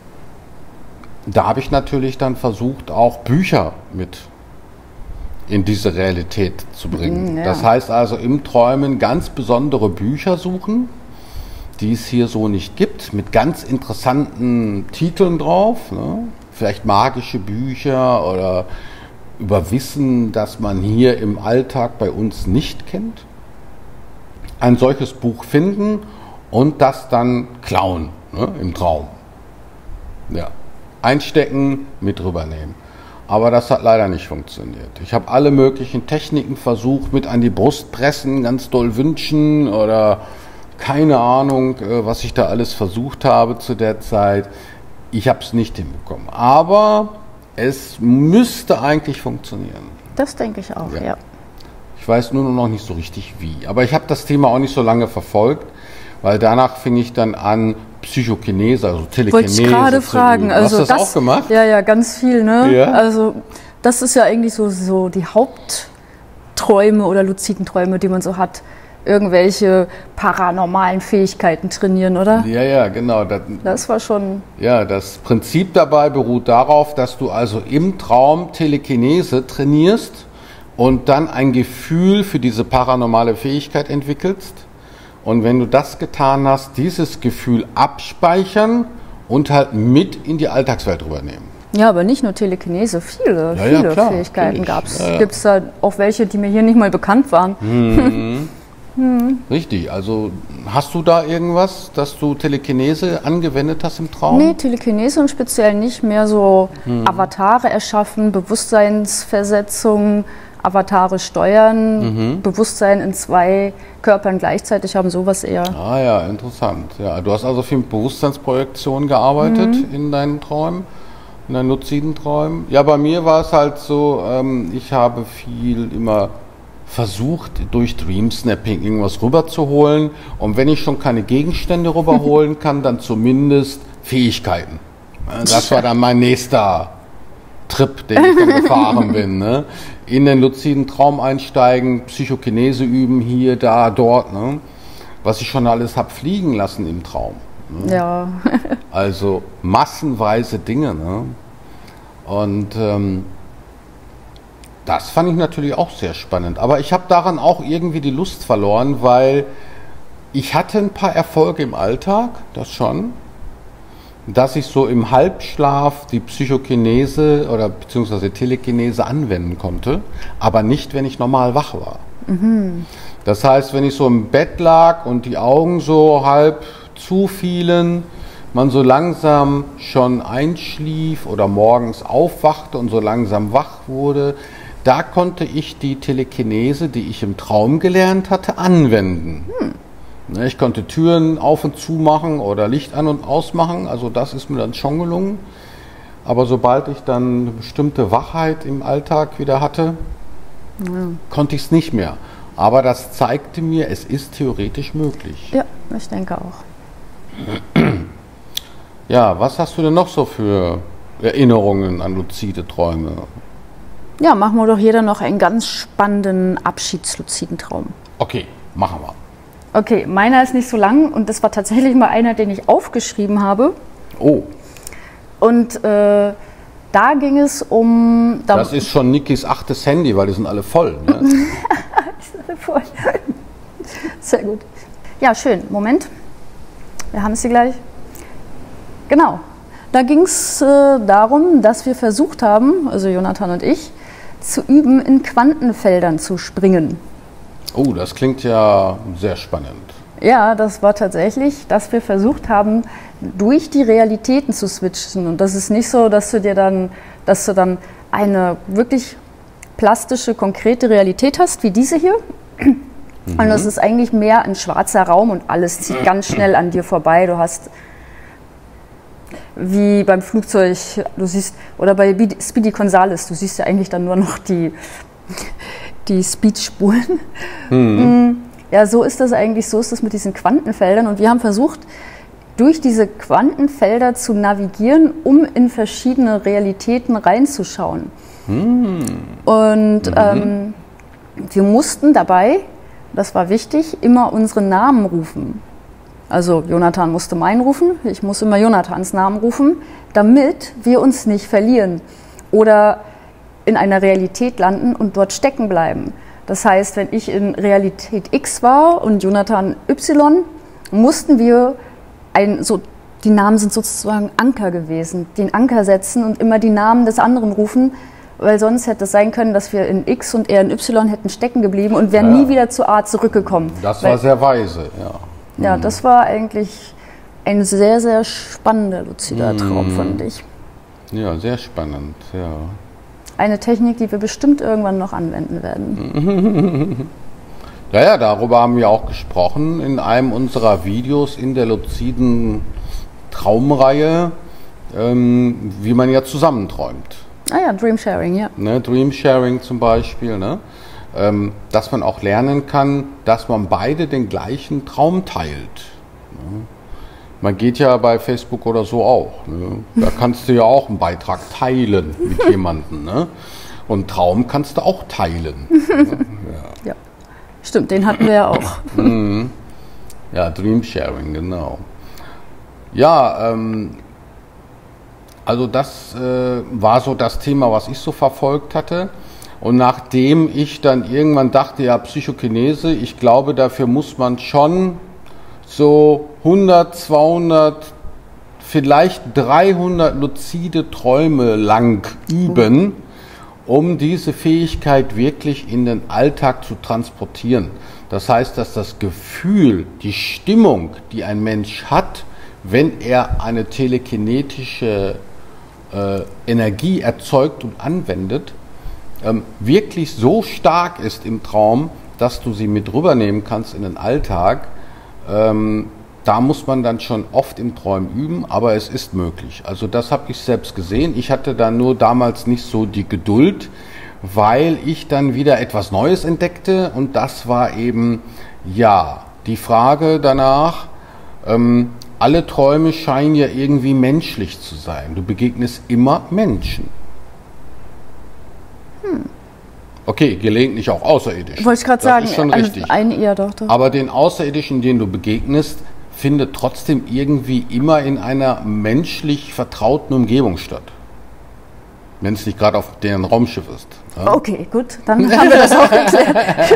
habe ich natürlich dann versucht, auch Bücher mit in diese Realität zu bringen. Ja. Das heißt also im Träumen ganz besondere Bücher suchen, die es hier so nicht gibt, mit ganz interessanten Titeln drauf, ne? Vielleicht magische Bücher oder über Wissen, das man hier im Alltag bei uns nicht kennt. Ein solches Buch finden und das dann klauen, ne? Im Traum. Ja. Einstecken, mit rübernehmen. Aber das hat leider nicht funktioniert. Ich habe alle möglichen Techniken versucht, mit an die Brust pressen, ganz doll wünschen oder keine Ahnung, was ich da alles versucht habe zu der Zeit. Ich habe es nicht hinbekommen. Aber es müsste eigentlich funktionieren. Das denke ich auch, ja. Ich weiß nur noch nicht so richtig wie. Aber ich habe das Thema auch nicht so lange verfolgt, weil danach fing ich dann an, Psychokinese, also Telekinese. Wollte ich gerade fragen. Also hast du das auch gemacht? Ja, ja, ganz viel, ne? Ja. Also das ist ja eigentlich so die Hauptträume oder luziden Träume, die man so hat. Irgendwelche paranormalen Fähigkeiten trainieren, oder? Ja, ja, genau. Das war schon... Ja, das Prinzip dabei beruht darauf, dass du also im Traum Telekinese trainierst und dann ein Gefühl für diese paranormale Fähigkeit entwickelst. Und wenn du das getan hast, dieses Gefühl abspeichern und halt mit in die Alltagswelt rübernehmen. Ja, aber nicht nur Telekinese, viele klar, Fähigkeiten gab es. Ja, ja. Gibt es da auch welche, die mir hier nicht mal bekannt waren? Richtig, also hast du da irgendwas, dass du Telekinese angewendet hast im Traum? Nee, Telekinese und speziell nicht, mehr so Avatare erschaffen, Bewusstseinsversetzung, Avatare steuern, Bewusstsein in 2 Körpern gleichzeitig haben, sowas eher. Ah ja, interessant. Ja, du hast also viel mit Bewusstseinsprojektion gearbeitet in deinen Träumen, in deinen luziden Träumen. Ja, bei mir war es halt so, ich habe viel immer versucht, durch Dreamsnapping irgendwas rüberzuholen. Und wenn ich schon keine Gegenstände rüberholen kann, dann zumindest Fähigkeiten. Das war dann mein nächster Trip, den ich dann gefahren bin. Ne? In den luziden Traum einsteigen, Psychokinese üben, hier, da, dort. Ne? Was ich schon alles habe fliegen lassen im Traum. Ne? Ja. Also massenweise Dinge. Ne? Und das fand ich natürlich auch sehr spannend. Aber ich habe daran auch irgendwie die Lust verloren, weil ich hatte ein paar Erfolge im Alltag, das schon, dass ich so im Halbschlaf die Psychokinese oder beziehungsweise Telekinese anwenden konnte, aber nicht, wenn ich normal wach war. Das heißt, wenn ich so im Bett lag und die Augen so halb zufielen, man so langsam schon einschlief oder morgens aufwachte und so langsam wach wurde, da konnte ich die Telekinese, die ich im Traum gelernt hatte, anwenden. Ich konnte Türen auf und zu machen oder Licht an und ausmachen, also das ist mir dann schon gelungen. Aber sobald ich dann eine bestimmte Wachheit im Alltag wieder hatte, konnte ich es nicht mehr. Aber das zeigte mir, es ist theoretisch möglich. Ja, ich denke auch. Ja, was hast du denn noch so für Erinnerungen an luzide Träume? Ja, machen wir doch jeder noch einen ganz spannenden Abschiedsluziden Traum. Okay, machen wir. Okay, meiner ist nicht so lang und das war tatsächlich mal einer, den ich aufgeschrieben habe. Oh. Und da ging es um... Das ist schon Nikis 8. Handy, weil die sind alle voll. Ne? Voll. Sehr gut. Ja, schön. Moment. Wir haben es hier gleich. Genau. Da ging es darum, dass wir versucht haben, also Jonathan und ich, zu üben, in Quantenfeldern zu springen. Oh, das klingt ja sehr spannend. Ja, das war tatsächlich, dass wir versucht haben, durch die Realitäten zu switchen. Und das ist nicht so, dass du dann eine wirklich plastische, konkrete Realität hast, wie diese hier. Und das ist eigentlich mehr ein schwarzer Raum und alles zieht ganz schnell an dir vorbei. Du hast, wie beim Flugzeug, du siehst, oder bei Speedy Gonzales, du siehst ja eigentlich dann nur noch die Speedspuren. Ja, so ist das eigentlich, so ist das mit diesen Quantenfeldern. Und wir haben versucht, durch diese Quantenfelder zu navigieren, um in verschiedene Realitäten reinzuschauen. Und wir mussten dabei, das war wichtig, immer unseren Namen rufen. Also Jonathan musste meinen rufen, ich muss immer Jonathans Namen rufen, damit wir uns nicht verlieren oder in einer Realität landen und dort stecken bleiben. Das heißt, wenn ich in Realität X war und Jonathan Y, mussten wir die Namen sind sozusagen Anker gewesen, den Anker setzen und immer die Namen des anderen rufen, weil sonst hätte es sein können, dass wir in X und er in Y hätten stecken geblieben und wären nie wieder zur A zurückgekommen. Das war sehr weise, ja. Ja, das war eigentlich ein sehr, sehr spannender, luzider Traum, fand ich. Ja, sehr spannend, ja. Eine Technik, die wir bestimmt irgendwann noch anwenden werden. Ja, darüber haben wir auch gesprochen in einem unserer Videos in der luziden Traumreihe, wie man ja zusammenträumt. Ah ja, Dreamsharing, ja. Ne, Dreamsharing zum Beispiel, ne? Dass man auch lernen kann, dass man beide den gleichen Traum teilt. Ne? Man geht ja bei Facebook oder so auch. Ne? Da kannst du ja auch einen Beitrag teilen mit jemandem. Ne? Und Traum kannst du auch teilen. Ne? Ja, stimmt, den hatten wir ja auch. Ja, Dreamsharing, genau. Ja, also das war so das Thema, was ich so verfolgt hatte. Und nachdem ich dann irgendwann dachte, ja, Psychokinese, ich glaube, dafür muss man schon so 100, 200, vielleicht 300 luzide Träume lang üben, um diese Fähigkeit wirklich in den Alltag zu transportieren. Das heißt, dass das Gefühl, die Stimmung, die ein Mensch hat, wenn er eine telekinetische Energie erzeugt und anwendet, wirklich so stark ist im Traum, dass du sie mit rübernehmen kannst in den Alltag. Da muss man dann schon oft im Träumen üben, aber es ist möglich. Also das habe ich selbst gesehen. Ich hatte da nur damals nicht so die Geduld, weil ich dann wieder etwas Neues entdeckte und das war eben, ja, die Frage danach, alle Träume scheinen ja irgendwie menschlich zu sein. Du begegnest immer Menschen. Okay, gelegentlich auch außerirdisch. Wollte ich gerade sagen, ist schon richtig. Doch. Aber den Außerirdischen, den du begegnest, findet trotzdem irgendwie immer in einer menschlich vertrauten Umgebung statt. Wenn es nicht gerade auf deren Raumschiff ist. Ja? Okay, gut, dann haben wir das auch geklärt.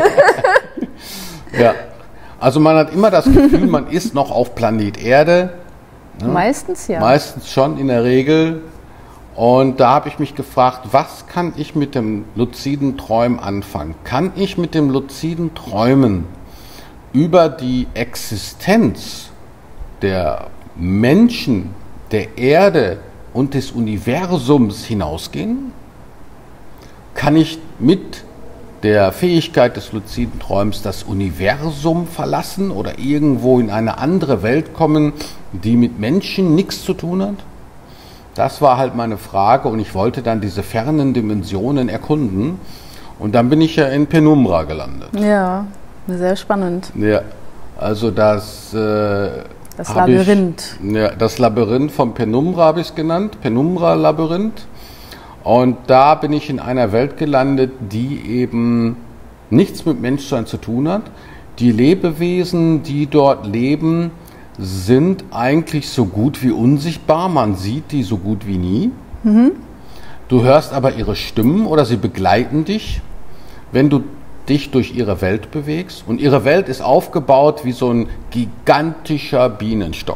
Ja, also man hat immer das Gefühl, man ist noch auf Planet Erde. Ne? Meistens ja. Meistens schon in der Regel. Und da habe ich mich gefragt, was kann ich mit dem luziden Träumen anfangen? Kann ich mit dem luziden Träumen über die Existenz der Menschen, der Erde und des Universums hinausgehen? Kann ich mit der Fähigkeit des luziden Träums das Universum verlassen oder irgendwo in eine andere Welt kommen, die mit Menschen nichts zu tun hat? Das war halt meine Frage und ich wollte dann diese fernen Dimensionen erkunden und dann bin ich ja in Penumbra gelandet. Ja, sehr spannend. Ja, also das Labyrinth. Das Labyrinth von Penumbra habe ich es genannt, Penumbra-Labyrinth. Und da bin ich in einer Welt gelandet, die eben nichts mit Menschsein zu tun hat, die Lebewesen, die dort leben, sind eigentlich so gut wie unsichtbar. Man sieht die so gut wie nie. Du hörst aber ihre Stimmen oder sie begleiten dich, wenn du dich durch ihre Welt bewegst. Und ihre Welt ist aufgebaut wie so ein gigantischer Bienenstock.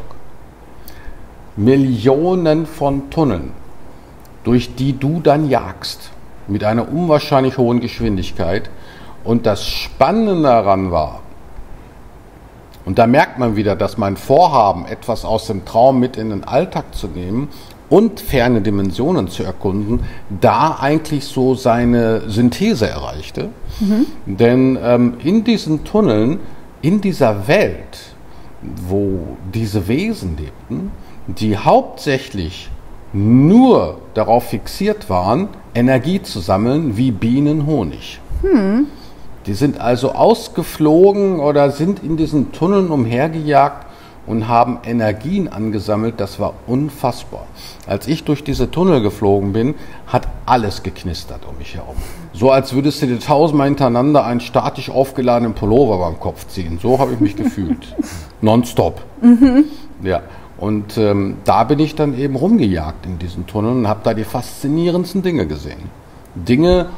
Millionen von Tunneln, durch die du dann jagst, mit einer unwahrscheinlich hohen Geschwindigkeit. Und das Spannende daran war, und da merkt man wieder, dass mein Vorhaben, etwas aus dem Traum mit in den Alltag zu nehmen und ferne Dimensionen zu erkunden, da eigentlich so seine Synthese erreichte. Denn in diesen Tunneln, in dieser Welt, wo diese Wesen lebten, die hauptsächlich nur darauf fixiert waren, Energie zu sammeln, wie Bienen Honig. Die sind also ausgeflogen oder sind in diesen Tunneln umhergejagt und haben Energien angesammelt. Das war unfassbar. Als ich durch diese Tunnel geflogen bin, hat alles geknistert um mich herum. So als würdest du dir 1000-mal hintereinander einen statisch aufgeladenen Pullover beim Kopf ziehen. So habe ich mich gefühlt. Nonstop. Ja. Und da bin ich dann eben rumgejagt in diesen Tunneln und habe da die faszinierendsten Dinge gesehen. Dinge,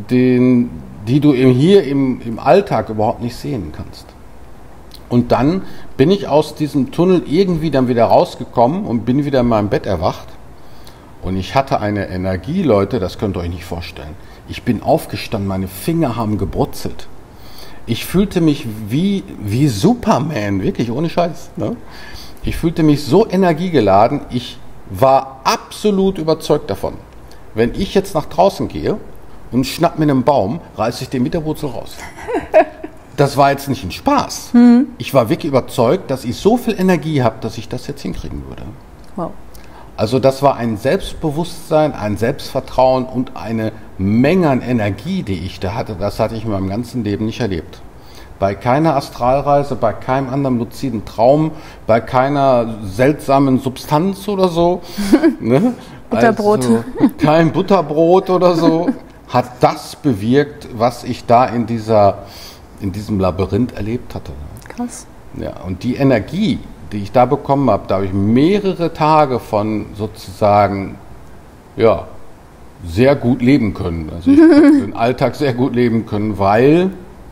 die du hier im Alltag überhaupt nicht sehen kannst. Und dann bin ich aus diesem Tunnel irgendwie dann wieder rausgekommen und bin wieder in meinem Bett erwacht. Und ich hatte eine Energie, Leute, das könnt ihr euch nicht vorstellen. Ich bin aufgestanden, meine Finger haben gebrutzelt. Ich fühlte mich wie Superman, wirklich ohne Scheiß. Ne? Ich fühlte mich so energiegeladen, ich war absolut überzeugt davon. Wenn ich jetzt nach draußen gehe und schnapp mir einen Baum, reiße ich den mit der Wurzel raus. Das war jetzt nicht ein Spaß. Ich war wirklich überzeugt, dass ich so viel Energie habe, dass ich das jetzt hinkriegen würde. Wow. Also das war ein Selbstbewusstsein, ein Selbstvertrauen und eine Menge an Energie, die ich da hatte. Das hatte ich in meinem ganzen Leben nicht erlebt. Bei keiner Astralreise, bei keinem anderen luziden Traum, bei keiner seltsamen Substanz oder so. Ne? Butterbrot. Also, kein Butterbrot oder so. Hat das bewirkt, was ich da in diesem Labyrinth erlebt hatte. Krass. Ja, und die Energie, die ich da bekommen habe, da habe ich mehrere Tage von sozusagen, ja, sehr gut leben können. Also ich habe den Alltag sehr gut leben können, weil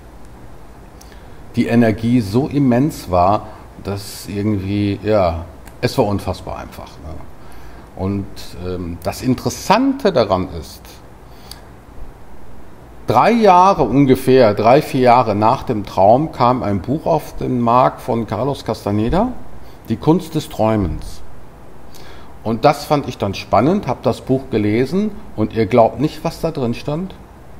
die Energie so immens war, dass irgendwie, ja, es war unfassbar einfach. Ne? Und das Interessante daran ist, 3 ungefähr 3-4 Jahre nach dem Traum kam ein Buch auf den Markt von Carlos Castaneda, Die Kunst des Träumens. Und das fand ich dann spannend, habe das Buch gelesen und ihr glaubt nicht, was da drin stand.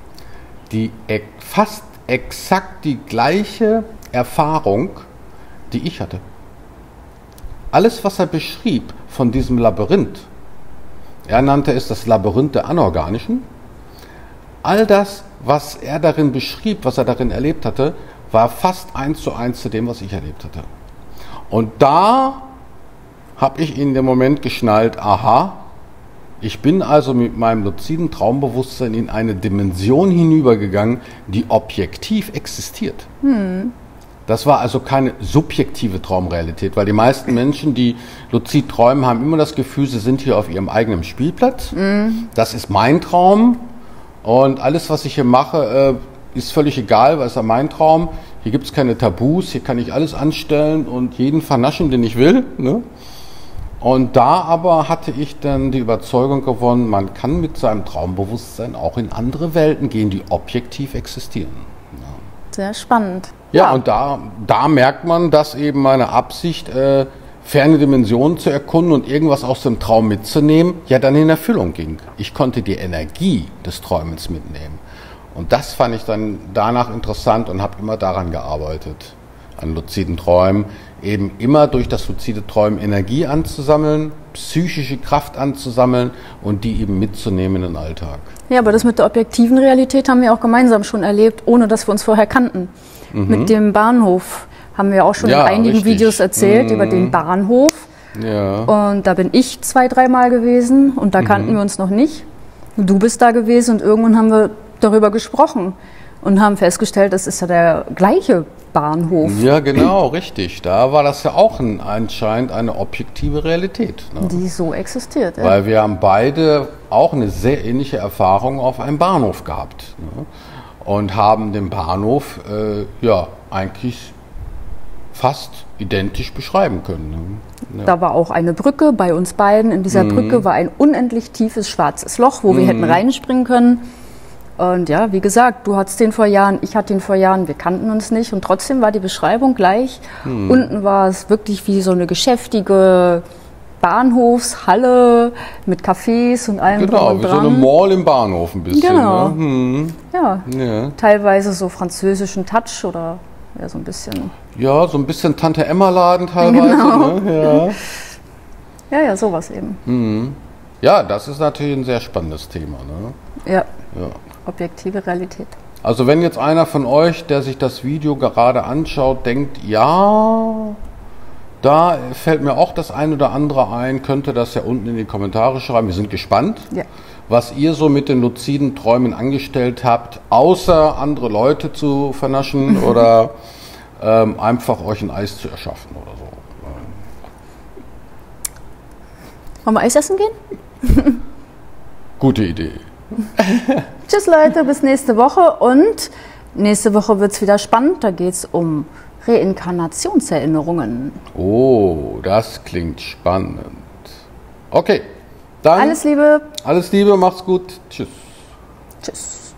Fast exakt die gleiche Erfahrung, die ich hatte. Alles, was er beschrieb von diesem Labyrinth, er nannte es das Labyrinth der Anorganischen, all das, was er darin beschrieb, was er darin erlebt hatte, war fast 1:1 zu dem, was ich erlebt hatte. Und da habe ich in dem Moment geschnallt, aha, ich bin also mit meinem luziden Traumbewusstsein in eine Dimension hinübergegangen, die objektiv existiert. Das war also keine subjektive Traumrealität, weil die meisten Menschen, die luzid träumen, haben immer das Gefühl, sie sind hier auf ihrem eigenen Spielplatz. Das ist mein Traum und alles, was ich hier mache, ist völlig egal, weil es ist ja mein Traum. Hier gibt es keine Tabus, hier kann ich alles anstellen und jeden vernaschen, den ich will. Ne? Und da aber hatte ich dann die Überzeugung gewonnen, man kann mit seinem Traumbewusstsein auch in andere Welten gehen, die objektiv existieren. Ja. Sehr spannend. Ja, und da merkt man, dass eben meine Absicht, ferne Dimensionen zu erkunden und irgendwas aus dem Traum mitzunehmen, ja dann in Erfüllung ging. Ich konnte die Energie des Träumens mitnehmen. Und das fand ich dann danach interessant und habe immer daran gearbeitet, an luziden Träumen, eben immer durch das luzide Träumen Energie anzusammeln, psychische Kraft anzusammeln und die eben mitzunehmen in den Alltag. Ja, aber das mit der objektiven Realität haben wir auch gemeinsam schon erlebt, ohne dass wir uns vorher kannten. Mit dem Bahnhof haben wir auch schon in einigen Videos erzählt über den Bahnhof. Ja. Und da bin ich 2-3 Mal gewesen und da kannten wir uns noch nicht. Du bist da gewesen und irgendwann haben wir darüber gesprochen und haben festgestellt, das ist ja der gleiche Bahnhof. Ja, genau, richtig. Da war das ja auch anscheinend eine objektive Realität. Ne? Die so existiert. Ja. Weil wir haben beide auch eine sehr ähnliche Erfahrung auf einem Bahnhof gehabt. Ne? Und haben den Bahnhof ja eigentlich fast identisch beschreiben können. Ne? Ja. Da war auch eine Brücke bei uns beiden. In dieser Brücke war ein unendlich tiefes schwarzes Loch, wo wir hätten reinspringen können. Und ja, wie gesagt, du hattest den vor Jahren, ich hatte den vor Jahren, wir kannten uns nicht. Und trotzdem war die Beschreibung gleich. Unten war es wirklich wie so eine geschäftige Bahnhofshalle mit Cafés und allem drum Genau, und wie so dran. eine Mall im Bahnhof ein bisschen. Genau. Ne? Ja, Ja. teilweise so französischen Touch oder ja, so ein bisschen. Ja, so ein bisschen Tante-Emma-Laden teilweise. Genau. Ne? Ja. Ja, sowas eben. Ja, das ist natürlich ein sehr spannendes Thema. Ne? Ja, Ja. objektive Realität. Also wenn jetzt einer von euch, der sich das Video gerade anschaut, denkt, ja, da fällt mir auch das ein oder andere ein, könnte das ja unten in die Kommentare schreiben. Wir sind gespannt, Ja. was ihr so mit den luziden Träumen angestellt habt, außer andere Leute zu vernaschen oder einfach euch ein Eis zu erschaffen oder so. Wollen wir Eis essen gehen? Gute Idee. Tschüss Leute, bis nächste Woche. Und nächste Woche wird es wieder spannend. Da geht es um Reinkarnationserinnerungen. Oh, das klingt spannend. Okay, dann Alles Liebe. Macht's gut. Tschüss. Tschüss.